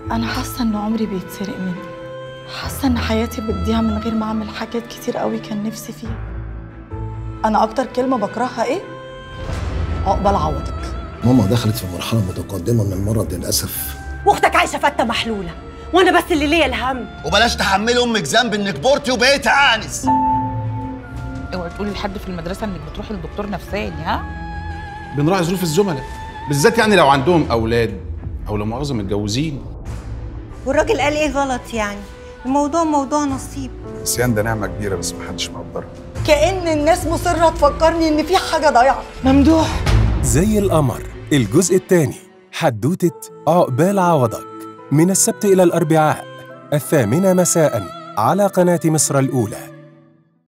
أنا حاسة إن عمري بيتسرق مني، حاسة إن حياتي بتضيع من غير ما أعمل حاجات كتير قوي كان نفسي فيها. أنا أكتر كلمة بكرهها إيه؟ عقبال عوضك. ماما دخلت في مرحلة متقدمة من المرض للأسف. واختك عايشة فتة محلولة، وأنا بس اللي ليا الهم. وبلاش تحملي أمك ذنب إنك كبرتي وبقيتي عانس. اوعي تقولي لحد في المدرسة إنك بتروحي لدكتور نفساني، ها؟ بنراعي ظروف الزملاء، بالذات يعني لو عندهم أولاد أو لو مؤاخذة متجوزين. والراجل قال إيه غلط يعني؟ الموضوع موضوع نصيب. النسيان ده نعمة كبيرة بس محدش مقدرها. كأن الناس مصرة تفكرني إن في حاجة ضايعة. ممدوح زي القمر الجزء الثاني، حدوتة عقبال عوضك، من السبت إلى الأربعاء 8:00 مساء على قناة مصر الأولى.